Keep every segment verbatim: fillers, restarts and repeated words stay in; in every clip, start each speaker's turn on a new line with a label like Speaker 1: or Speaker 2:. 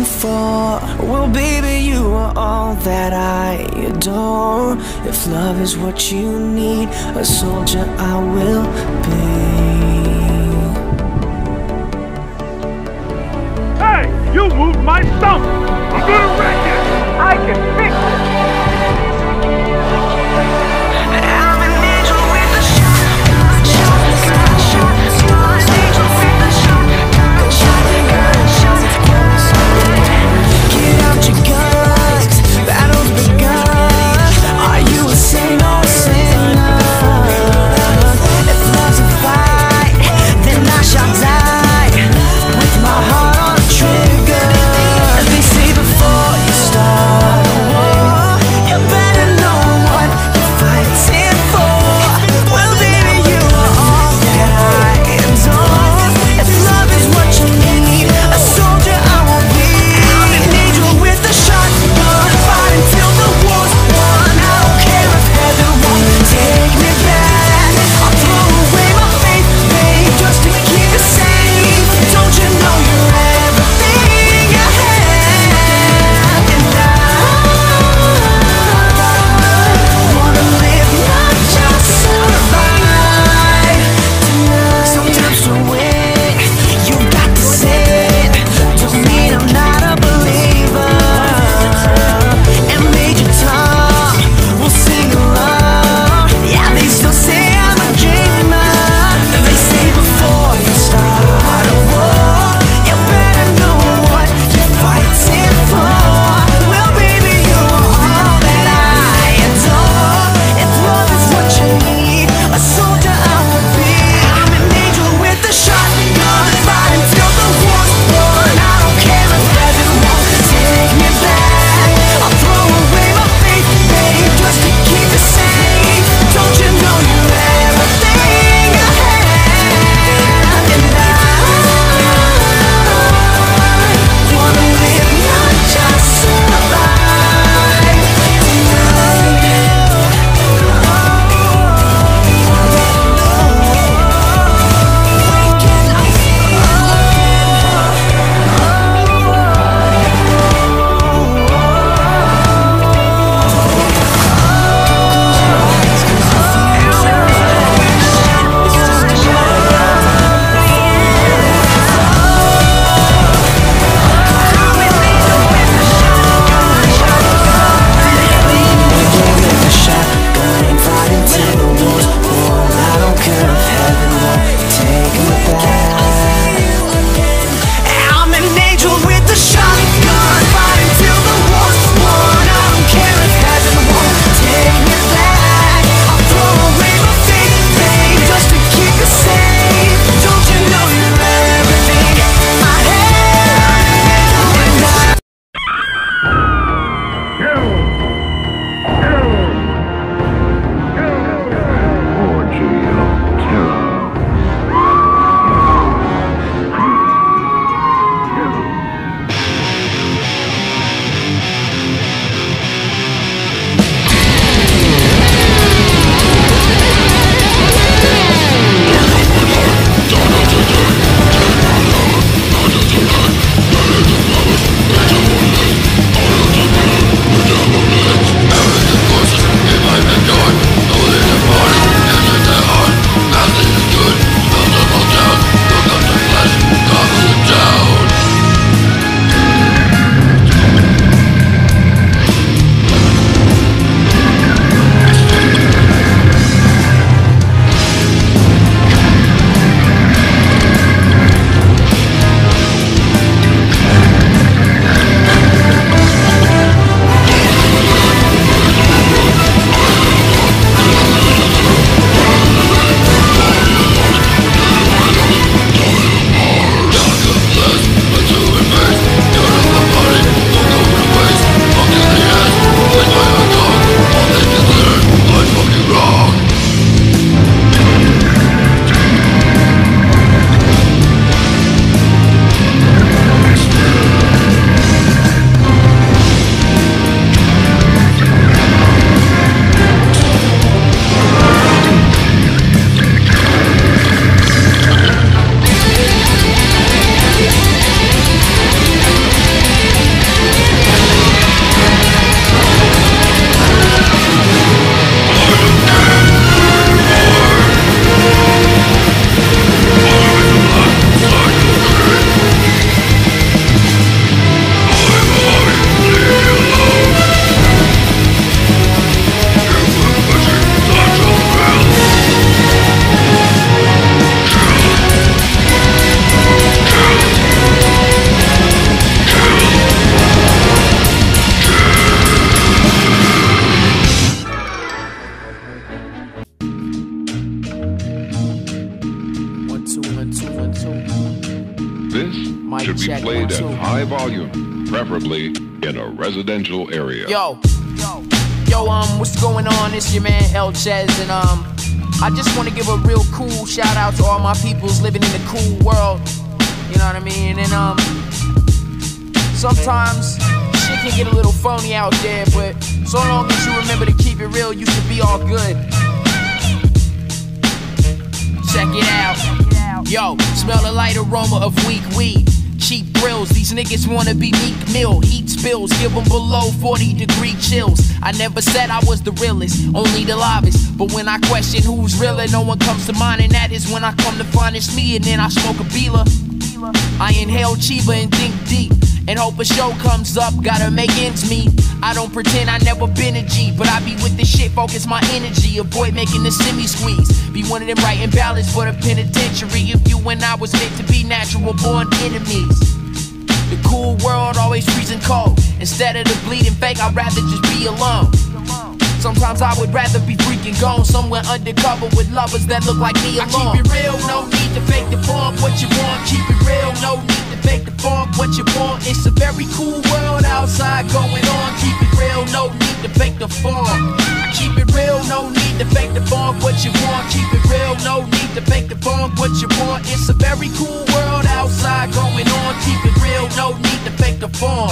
Speaker 1: looking for. Well, baby, you are all that I adore. If love is what you need, a soldier I will be.
Speaker 2: Hey, you moved my stump! I'm gonna wreck it! I can fix it!
Speaker 1: Then I shall die with my heart on the trigger.
Speaker 3: should be played at high volume, preferably in a residential area.
Speaker 4: Yo, yo, yo, um, what's going on? It's your man El Chez, and um, I just want to give a real cool shout out to all my peoples living in the cool world. You know what I mean? And um, sometimes shit can get a little phony out there, but so long as you remember to keep it real, you should be all good. Check it out. Yo, smell the light aroma of weak weed. Cheap thrills, these niggas wanna be Meek Mill. Heat spills, give them below forty degree chills. I never said I was the realest, only the livest. But when I question who's realer, no one comes to mind, and that is when I come to find it's me, and then I smoke a Beela. I inhale Chiba and think deep, and hope a show comes up, gotta make ends meet. I don't pretend I never been a G, but I be with this shit, focus my energy, avoid making the semi-squeeze. Be one of them writing ballads for the penitentiary. If you and I was meant to be natural born enemies. The cool world always freezing cold. Instead of the bleeding fake, I'd rather just be alone. Sometimes I would rather be freaking gone somewhere undercover with lovers that look like me alone. I keep it real, no need to fake the form. What you want, keep it real, no need to fake the form. What you want, it's a very cool world outside going on. Keep it real, no need to fake the form. I keep it real, no need to fake the form. What you want, keep it real, no need to fake the form. What you want, it's a very cool world outside going on. Keep it real, no need to fake the form.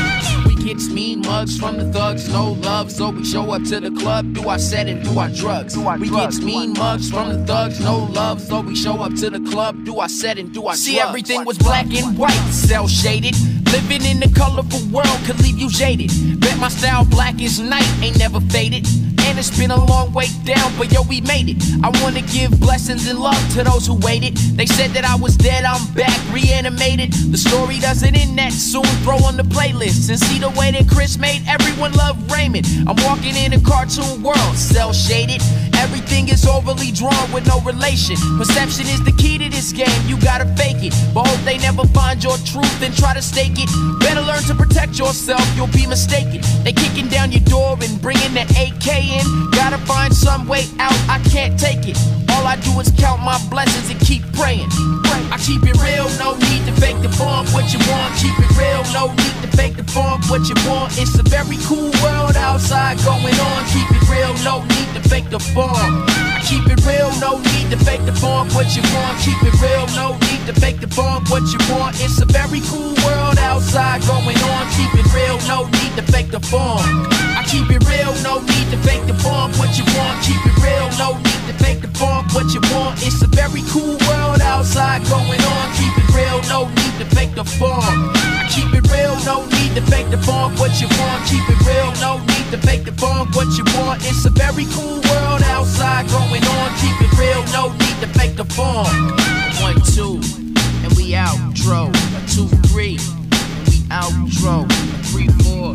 Speaker 4: Gets mean mugs from the thugs, no love, so we show up to the club, do our set and do our drugs. Do our we drugs, gets mean mugs from the thugs, no love, so we show up to the club, do our set and do our See, drugs. See, everything was black and white, cell shaded. Living in the colorful world could leave you jaded. Bet my style black as night, ain't never faded. And it's been a long way down, but yo, we made it. I wanna give blessings and love to those who waited. They said that I was dead, I'm back, reanimated. The story doesn't end that soon, throw on the playlist and see the way that Chris made everyone love Raymond. I'm walking in a cartoon world, cell shaded. Everything is overly drawn with no relation. Perception is the key to this game, you gotta fake it. But hope they never find your truth and try to stake it. Better learn to protect yourself, you'll be mistaken. They kicking down your door and bringing that A K in. Gotta find some way out, I can't take it. All I do is count my blessings and keep praying. I keep it real, no need to fake the form. What you want, keep it real, no need to fake the form. What you want, it's a very cool world outside going on. Keep it real, no need to fake the form. I keep it real, no need to fake the form. What you want, keep it real, no need to fake the form. What you want, it's a very cool world outside going on. Keep it real, no need to fake the form. I keep it real, no need to fake the form. What you want, keep it real, no need to fake the form. What you want, it's a very cool world outside going on. Keep it real, no need to fake the form. I keep it real, no need to fake the form. What you want, keep it real, no need to fake the form. What you want, it's a very cool world outside going on. Keep it real, no need to fake the form. One, two, and we outro. A two, three, and we outro. A three, four.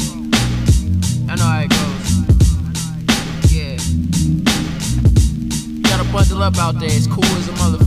Speaker 4: I know how it goes. Yeah. You gotta bundle up out there, it's cool as a motherfucker.